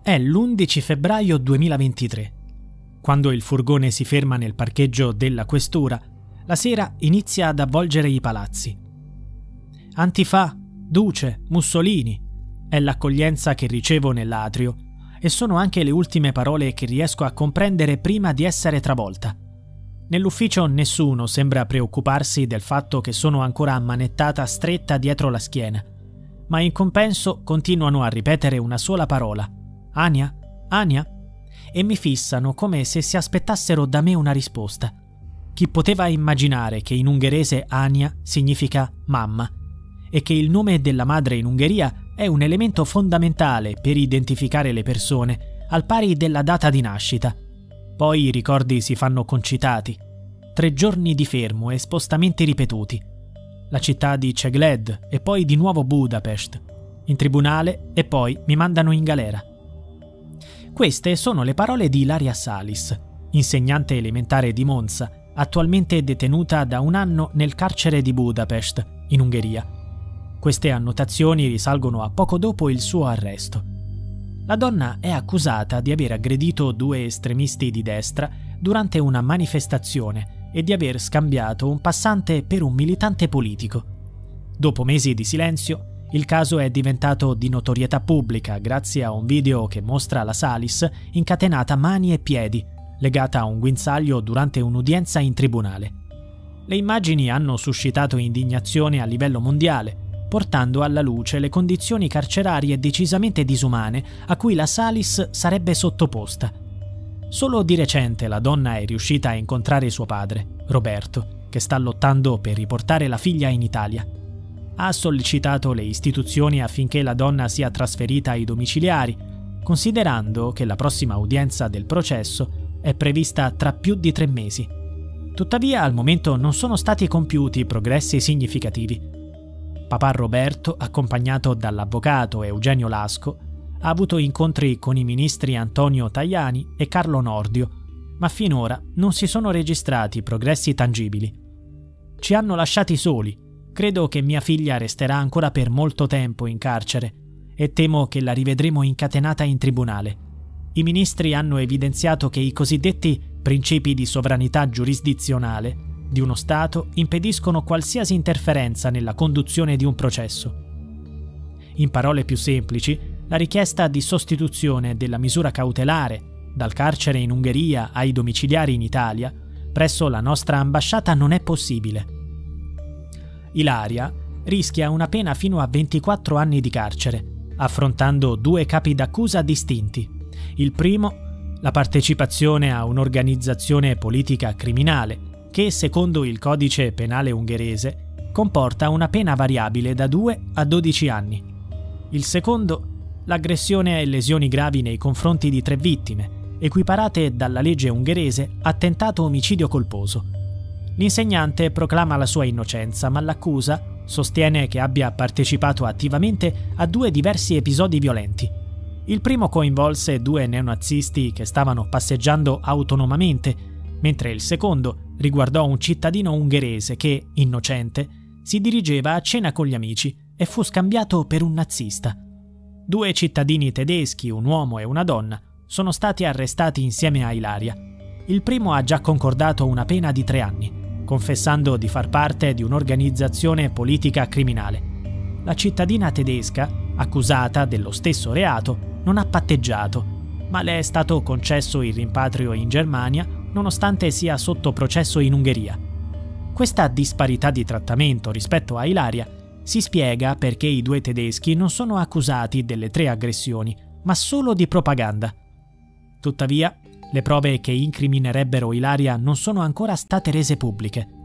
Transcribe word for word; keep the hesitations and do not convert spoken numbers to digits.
È l'undici febbraio duemilaventitré. Quando il furgone si ferma nel parcheggio della questura, la sera inizia ad avvolgere i palazzi. Antifa, Duce, Mussolini è l'accoglienza che ricevo nell'atrio e sono anche le ultime parole che riesco a comprendere prima di essere travolta. Nell'ufficio nessuno sembra preoccuparsi del fatto che sono ancora ammanettata stretta dietro la schiena, ma in compenso continuano a ripetere una sola parola: Ania? Ania? E mi fissano come se si aspettassero da me una risposta. Chi poteva immaginare che in ungherese Ania significa mamma e che il nome della madre in Ungheria è un elemento fondamentale per identificare le persone, al pari della data di nascita. Poi i ricordi si fanno concitati. Tre giorni di fermo e spostamenti ripetuti. La città di Cegléd e poi di nuovo Budapest. In tribunale e poi mi mandano in galera. Queste sono le parole di Ilaria Salis, insegnante elementare di Monza, attualmente detenuta da un anno nel carcere di Budapest, in Ungheria. Queste annotazioni risalgono a poco dopo il suo arresto. La donna è accusata di aver aggredito due estremisti di destra durante una manifestazione e di aver scambiato un passante per un militante politico. Dopo mesi di silenzio, il caso è diventato di notorietà pubblica grazie a un video che mostra la Salis incatenata mani e piedi, legata a un guinzaglio durante un'udienza in tribunale. Le immagini hanno suscitato indignazione a livello mondiale, portando alla luce le condizioni carcerarie decisamente disumane a cui la Salis sarebbe sottoposta. Solo di recente la donna è riuscita a incontrare suo padre, Roberto, che sta lottando per riportare la figlia in Italia. Ha sollecitato le istituzioni affinché la donna sia trasferita ai domiciliari, considerando che la prossima udienza del processo è prevista tra più di tre mesi. Tuttavia, al momento non sono stati compiuti progressi significativi. Papà Roberto, accompagnato dall'avvocato Eugenio Lasco, ha avuto incontri con i ministri Antonio Tajani e Carlo Nordio, ma finora non si sono registrati progressi tangibili. Ci hanno lasciati soli. Credo che mia figlia resterà ancora per molto tempo in carcere e temo che la rivedremo incatenata in tribunale. I ministri hanno evidenziato che i cosiddetti principi di sovranità giurisdizionale di uno Stato impediscono qualsiasi interferenza nella conduzione di un processo. In parole più semplici, la richiesta di sostituzione della misura cautelare dal carcere in Ungheria ai domiciliari in Italia presso la nostra ambasciata non è possibile. Ilaria rischia una pena fino a ventiquattro anni di carcere, affrontando due capi d'accusa distinti. Il primo, la partecipazione a un'organizzazione politica criminale, che secondo il codice penale ungherese comporta una pena variabile da due a dodici anni. Il secondo, l'aggressione e lesioni gravi nei confronti di tre vittime, equiparate dalla legge ungherese a tentato omicidio colposo. L'insegnante proclama la sua innocenza, ma l'accusa sostiene che abbia partecipato attivamente a due diversi episodi violenti. Il primo coinvolse due neonazisti che stavano passeggiando autonomamente, mentre il secondo riguardò un cittadino ungherese che, innocente, si dirigeva a cena con gli amici e fu scambiato per un nazista. Due cittadini tedeschi, un uomo e una donna, sono stati arrestati insieme a Ilaria. Il primo ha già concordato una pena di tre anni, confessando di far parte di un'organizzazione politica criminale. La cittadina tedesca, accusata dello stesso reato, non ha patteggiato, ma le è stato concesso il rimpatrio in Germania nonostante sia sotto processo in Ungheria. Questa disparità di trattamento rispetto a Ilaria si spiega perché i due tedeschi non sono accusati delle tre aggressioni, ma solo di propaganda. Tuttavia, le prove che incriminerebbero Ilaria non sono ancora state rese pubbliche.